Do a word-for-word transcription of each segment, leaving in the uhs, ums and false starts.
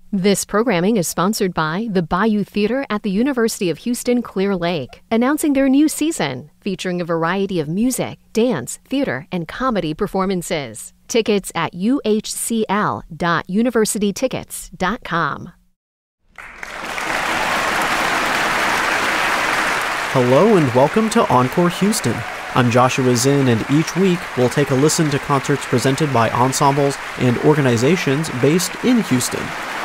This programming is sponsored by the Bayou Theater at the University of Houston Clear Lake, announcing their new season, featuring a variety of music, dance, theater, and comedy performances. Tickets at u h c l dot university tickets dot com. Hello and welcome to Encore Houston. I'm Joshua Zinn, and each week we'll take a listen to concerts presented by ensembles and organizations based in Houston.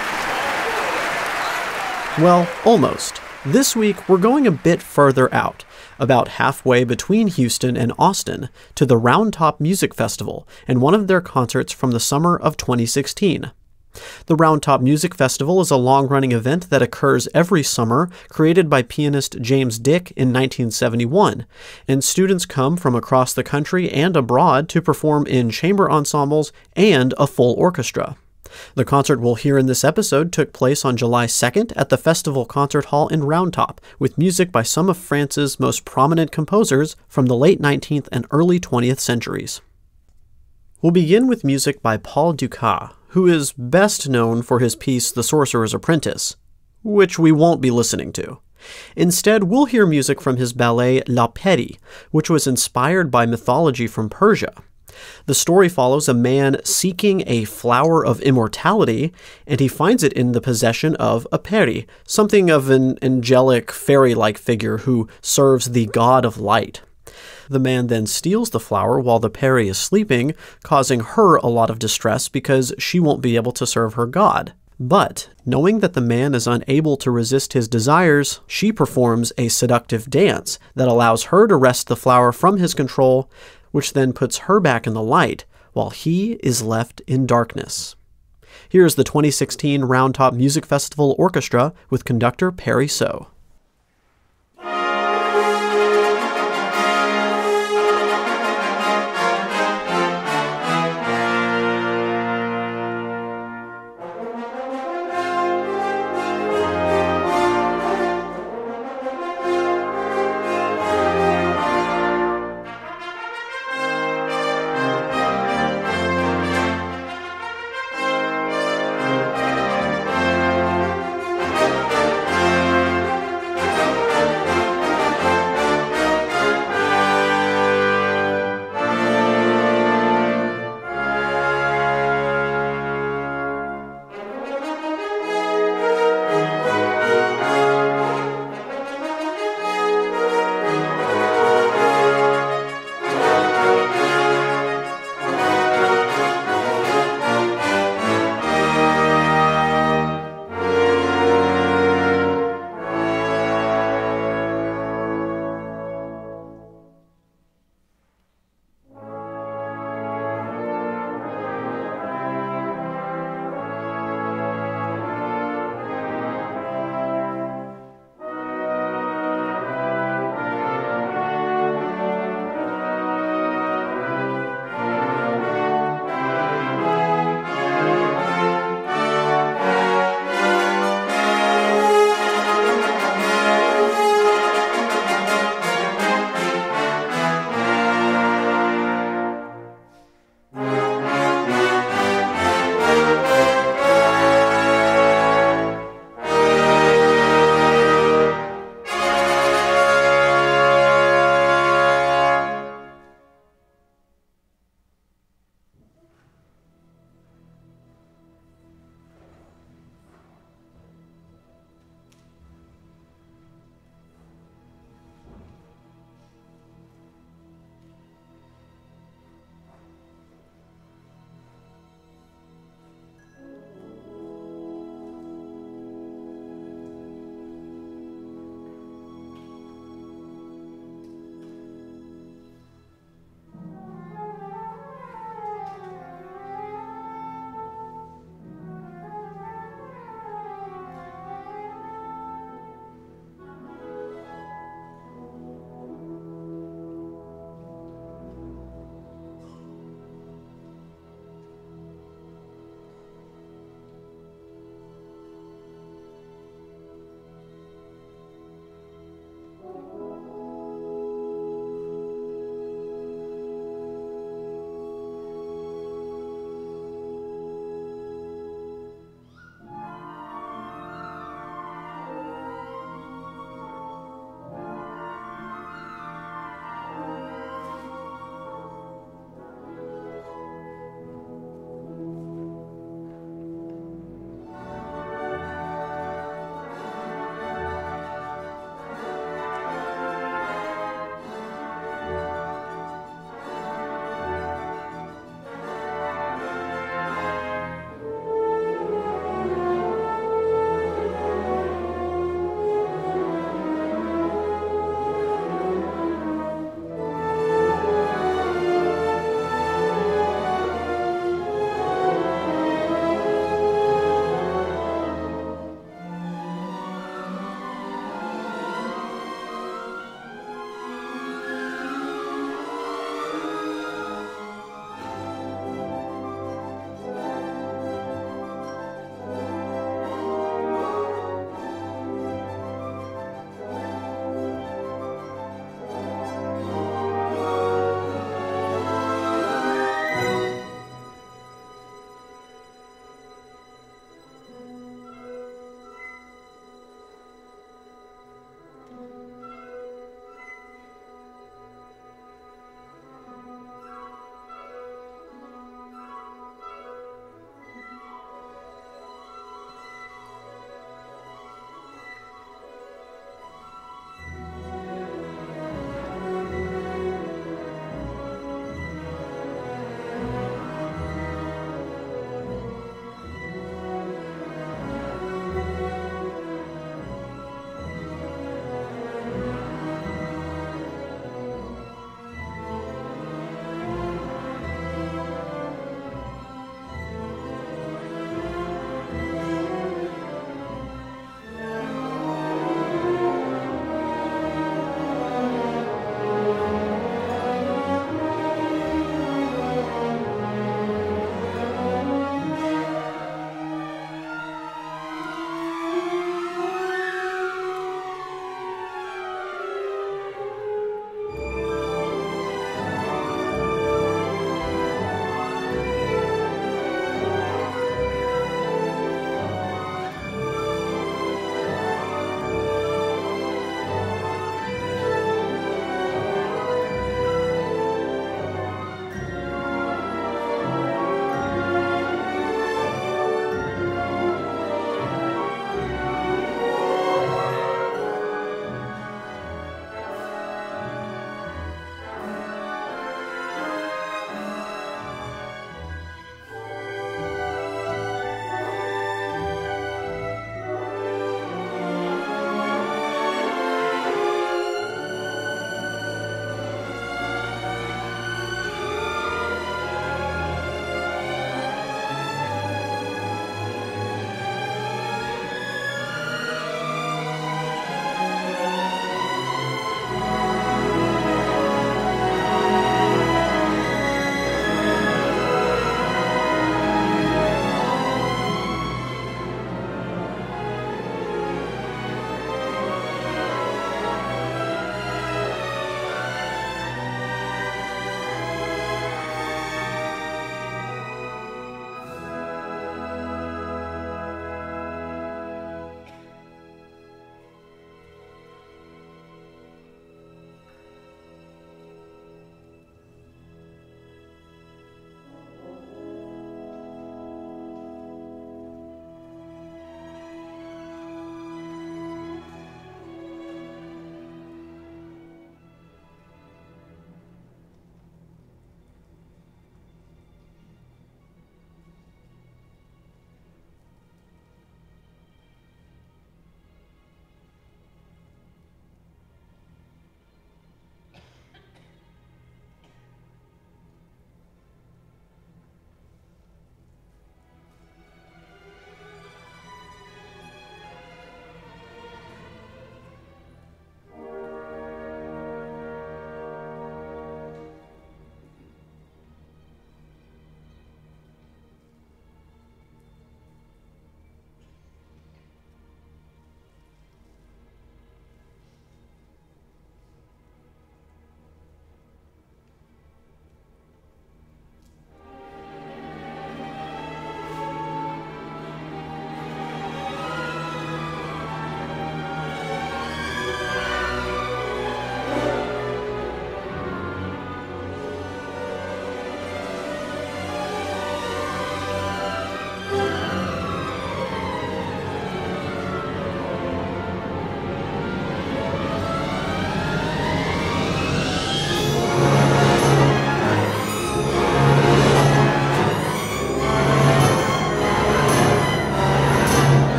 Well, almost. This week we're going a bit further out, about halfway between Houston and Austin, to the Round Top Music Festival and one of their concerts from the summer of twenty sixteen. The Round Top Music Festival is a long-running event that occurs every summer, created by pianist James Dick in nineteen seventy-one, and students come from across the country and abroad to perform in chamber ensembles and a full orchestra. The concert we'll hear in this episode took place on July second at the Festival Concert Hall in Round Top, with music by some of France's most prominent composers from the late nineteenth and early twentieth centuries. We'll begin with music by Paul Dukas, who is best known for his piece The Sorcerer's Apprentice, which we won't be listening to. Instead, we'll hear music from his ballet La Peri, which was inspired by mythology from Persia. The story follows a man seeking a flower of immortality, and he finds it in the possession of a peri, something of an angelic, fairy-like figure who serves the god of light. The man then steals the flower while the peri is sleeping, causing her a lot of distress because she won't be able to serve her god. But, knowing that the man is unable to resist his desires, she performs a seductive dance that allows her to wrest the flower from his control, which then puts her back in the light, while he is left in darkness. Here's the twenty sixteen Round Top Music Festival Orchestra with conductor Perry So.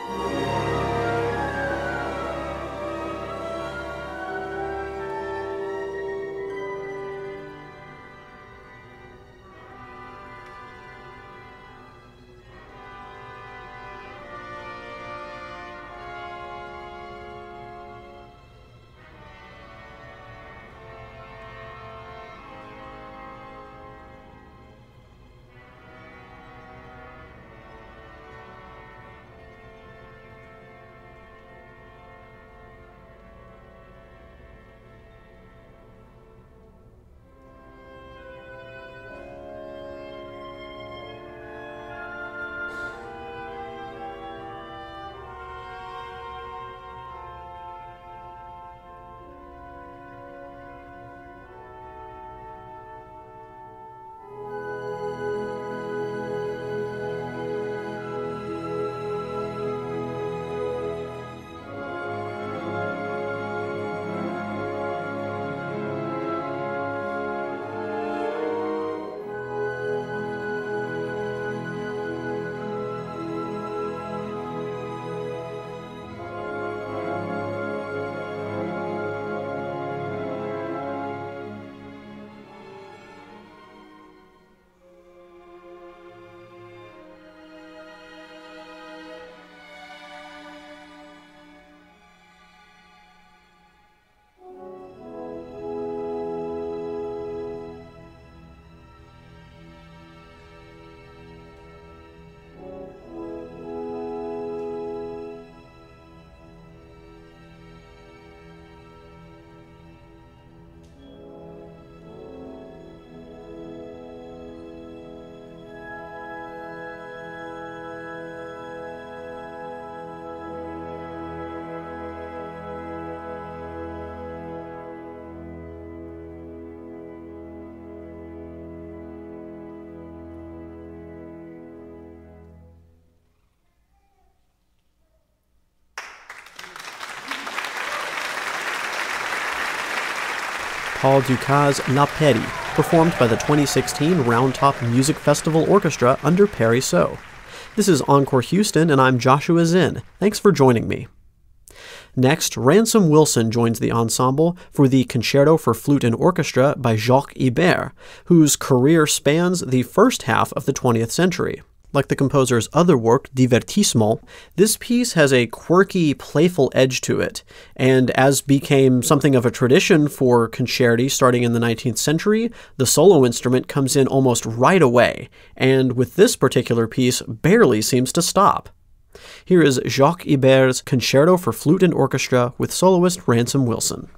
Paul Dukas' La Péri, performed by the twenty sixteen Round Top Music Festival Orchestra under Perry So. This is Encore Houston, and I'm Joshua Zinn. Thanks for joining me. Next, Ransom Wilson joins the ensemble for the Concerto for Flute and Orchestra by Jacques Ibert, whose career spans the first half of the twentieth century. Like the composer's other work, Divertissement, this piece has a quirky, playful edge to it, and as became something of a tradition for concerti starting in the nineteenth century, the solo instrument comes in almost right away, and with this particular piece, barely seems to stop. Here is Jacques Ibert's Concerto for Flute and Orchestra with soloist Ransom Wilson.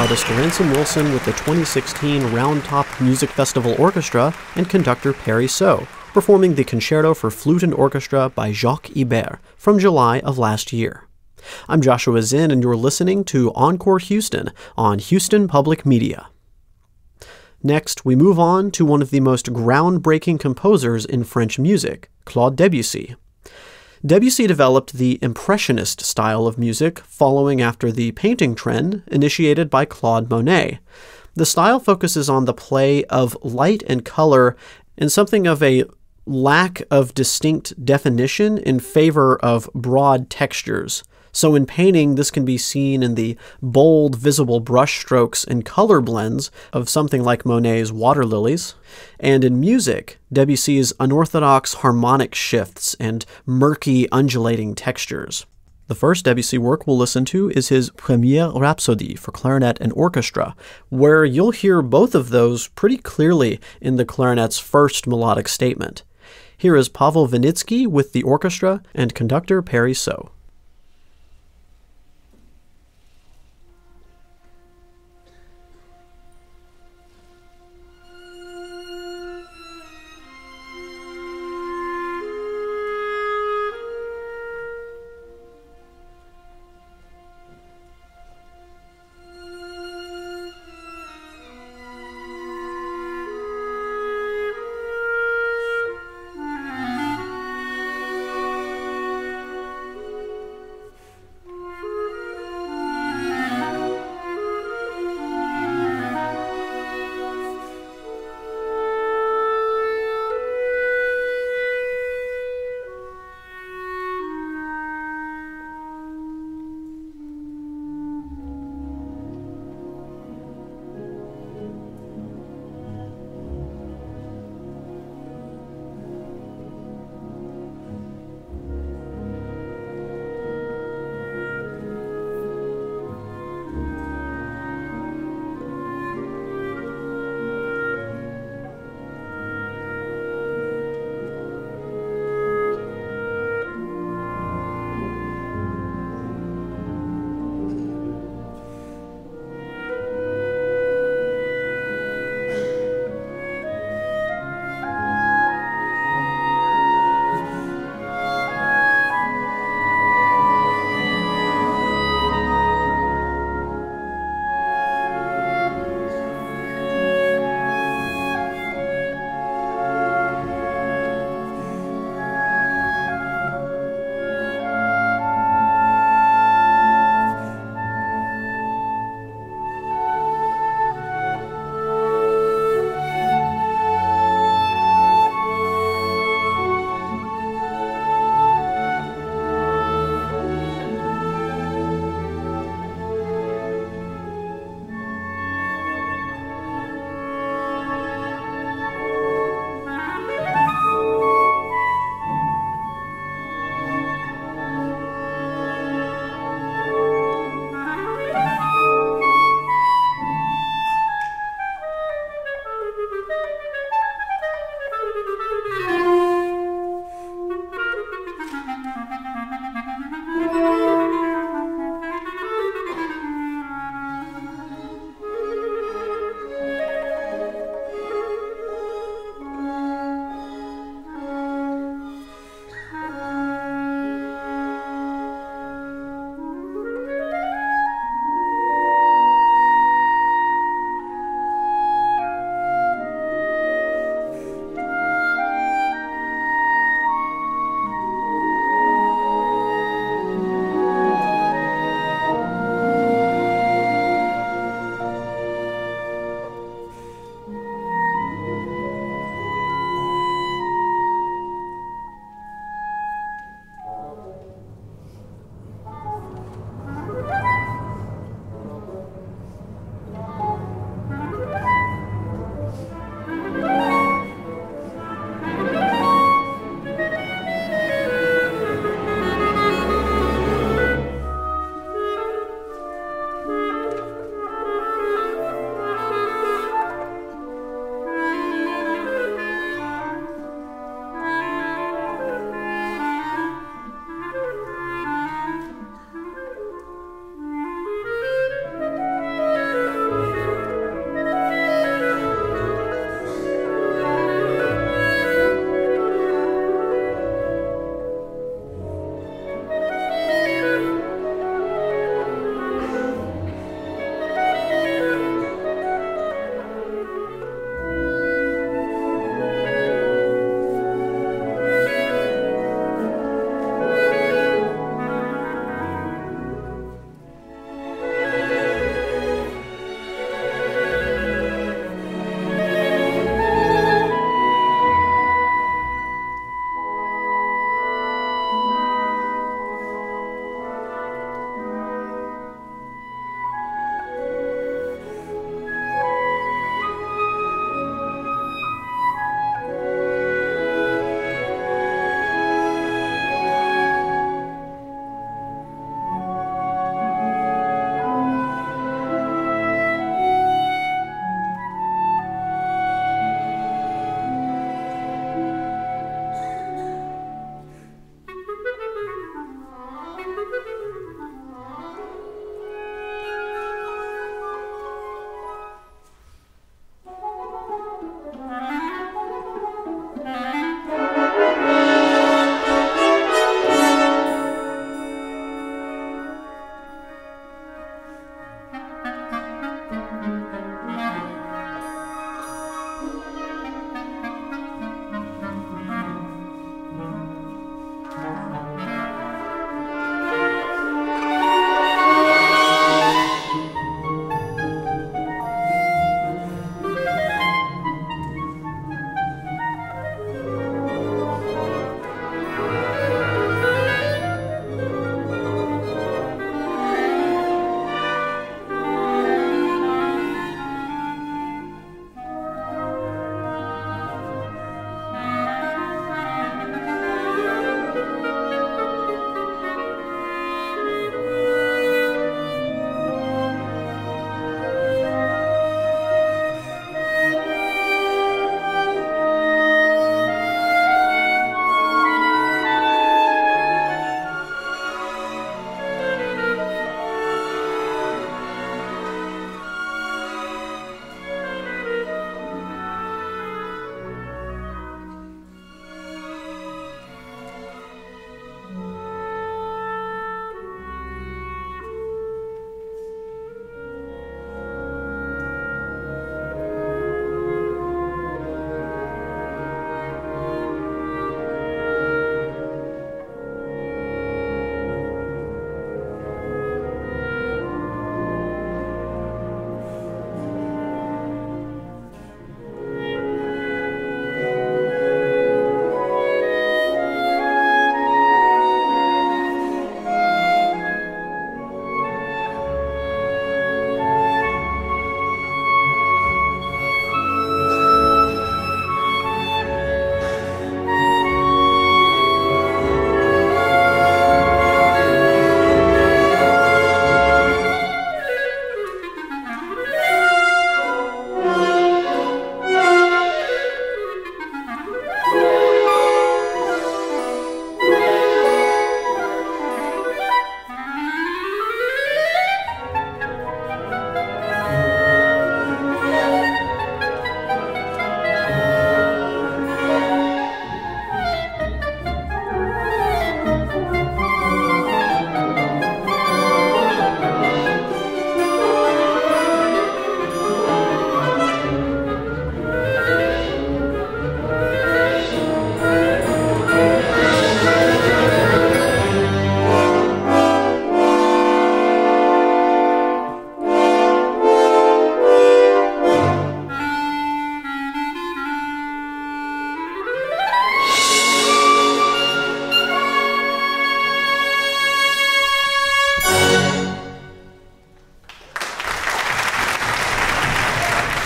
flautist Ransom Wilson with the twenty sixteen Round Top Music Festival Orchestra and conductor Perry So, performing the Concerto for Flute and Orchestra by Jacques Ibert from July of last year. I'm Joshua Zinn, and you're listening to Encore Houston on Houston Public Media. Next, we move on to one of the most groundbreaking composers in French music, Claude Debussy. Debussy developed the Impressionist style of music following after the painting trend initiated by Claude Monet. The style focuses on the play of light and color and something of a lack of distinct definition in favor of broad textures. So in painting, this can be seen in the bold, visible brushstrokes and color blends of something like Monet's Water Lilies. And in music, Debussy's unorthodox harmonic shifts and murky, undulating textures. The first Debussy work we'll listen to is his Première Rhapsodie for clarinet and orchestra, where you'll hear both of those pretty clearly in the clarinet's first melodic statement. Here is Pavel Vinitsky with the orchestra and conductor Perry So.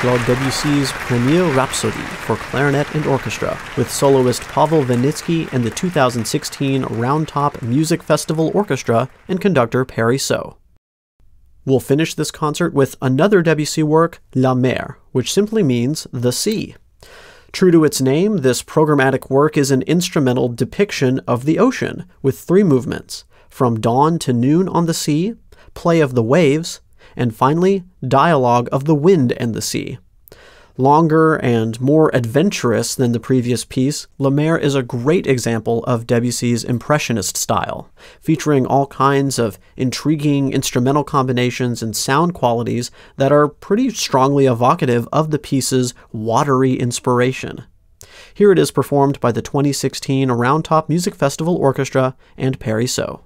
about Debussy's Premier Rhapsody for clarinet and orchestra, with soloist Pavel Vinitsky and the two thousand sixteen Roundtop Music Festival Orchestra and conductor Perry So. We'll finish this concert with another Debussy work, La Mer, which simply means the sea. True to its name, this programmatic work is an instrumental depiction of the ocean, with three movements, from dawn to noon on the sea, play of the waves, and finally, dialogue of the wind and the sea. Longer and more adventurous than the previous piece, La Mer is a great example of Debussy's impressionist style, featuring all kinds of intriguing instrumental combinations and sound qualities that are pretty strongly evocative of the piece's watery inspiration. Here it is performed by the twenty sixteen Roundtop Music Festival Orchestra and Perry So.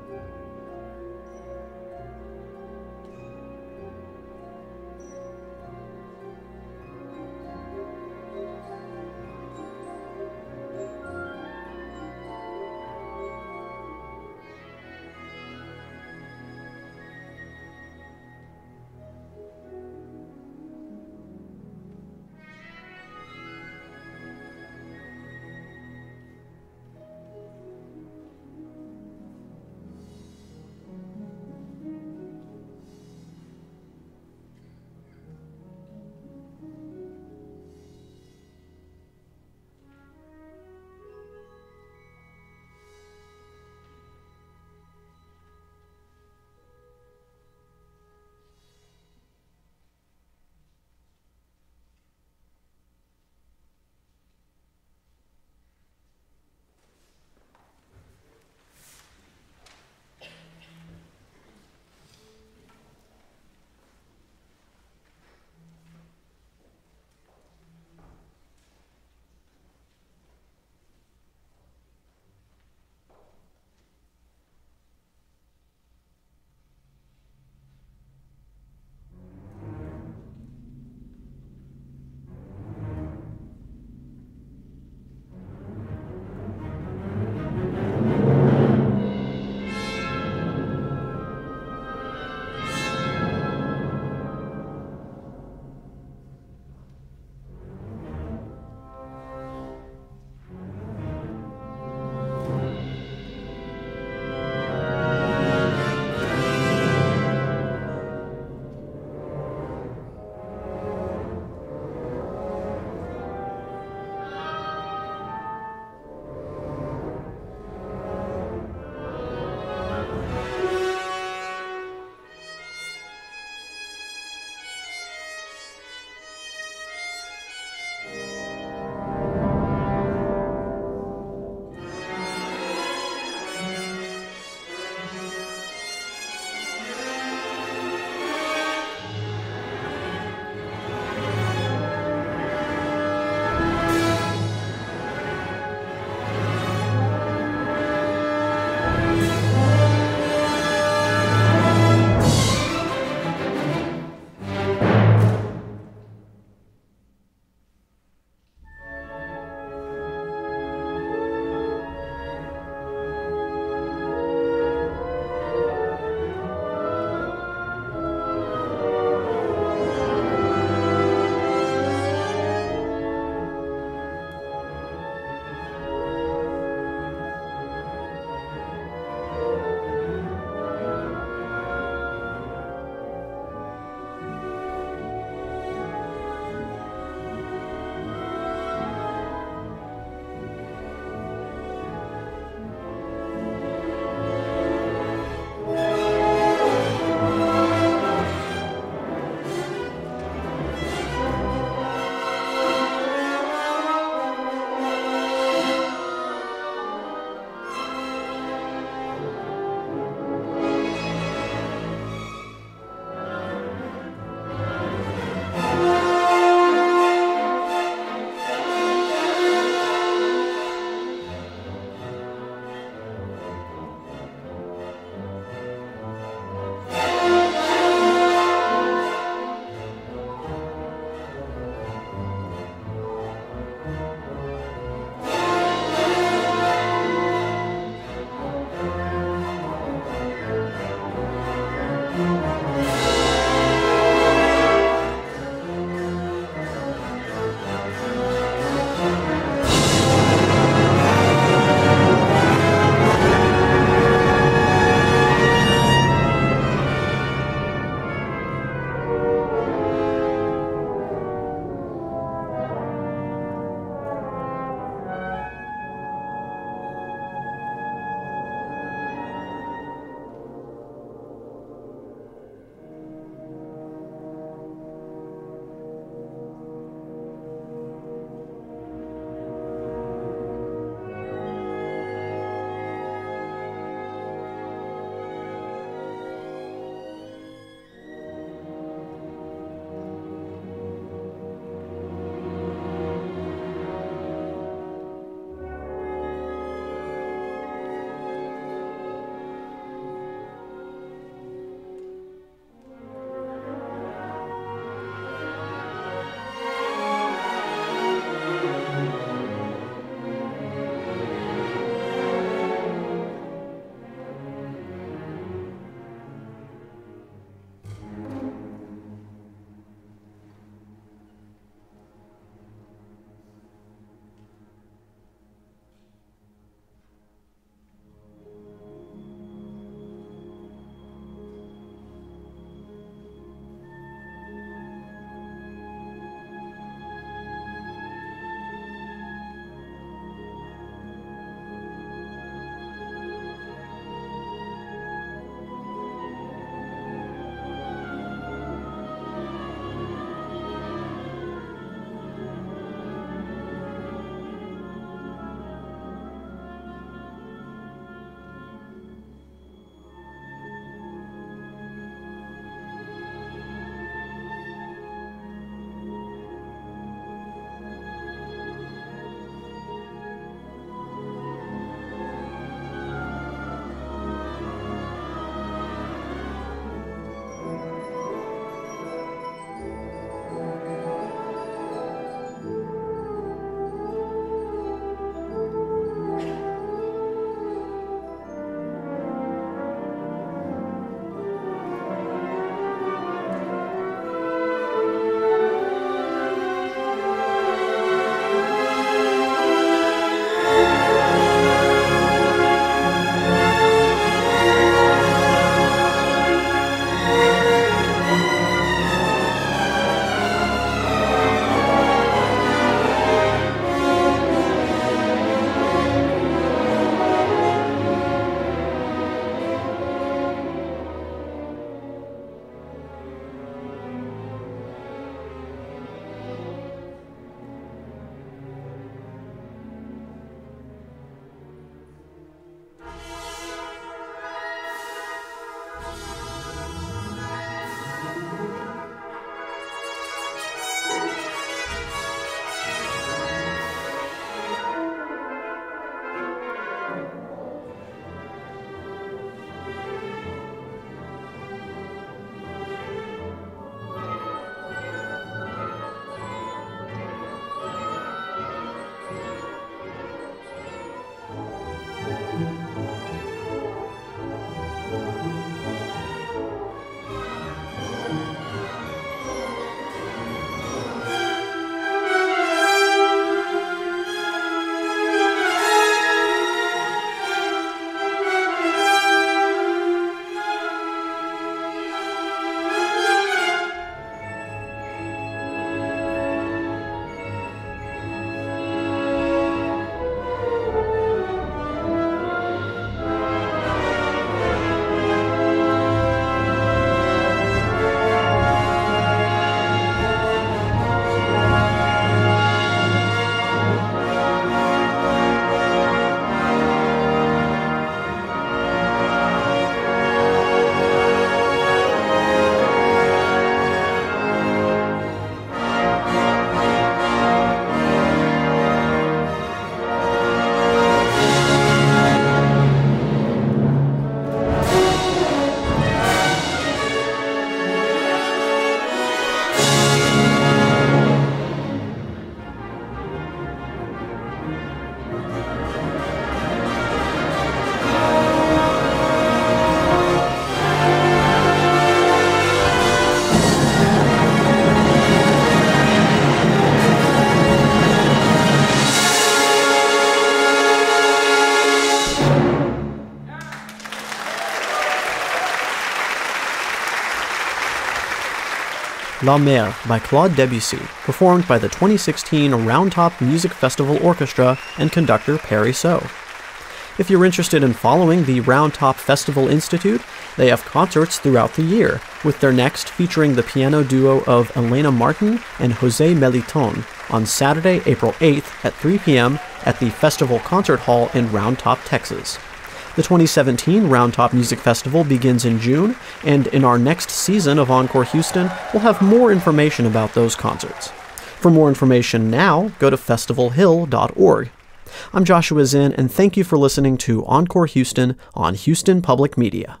La Mer by Claude Debussy, performed by the twenty sixteen Round Top Music Festival Orchestra and conductor Perry So. If you're interested in following the Round Top Festival Institute, they have concerts throughout the year, with their next featuring the piano duo of Elena Martin and Jose Meliton on Saturday, April eighth at three p.m. at the Festival Concert Hall in Round Top, Texas. The twenty seventeen Round Top Music Festival begins in June, and in our next season of Encore Houston, we'll have more information about those concerts. For more information now, go to festival hill dot org. I'm Joshua Zinn, and thank you for listening to Encore Houston on Houston Public Media.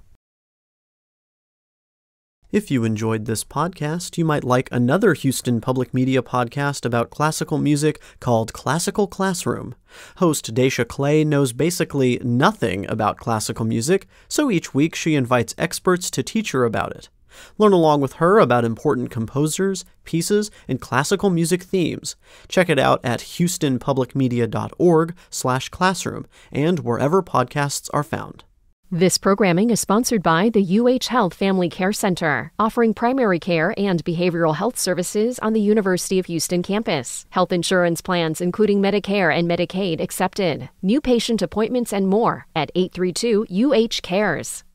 If you enjoyed this podcast, you might like another Houston Public Media podcast about classical music called Classical Classroom. Host Daisha Clay knows basically nothing about classical music, so each week she invites experts to teach her about it. Learn along with her about important composers, pieces, and classical music themes. Check it out at houston public media dot org slash classroom and wherever podcasts are found. This programming is sponsored by the U H Health Family Care Center, offering primary care and behavioral health services on the University of Houston campus. Health insurance plans including Medicare and Medicaid accepted. New patient appointments and more at eight three two U H Cares.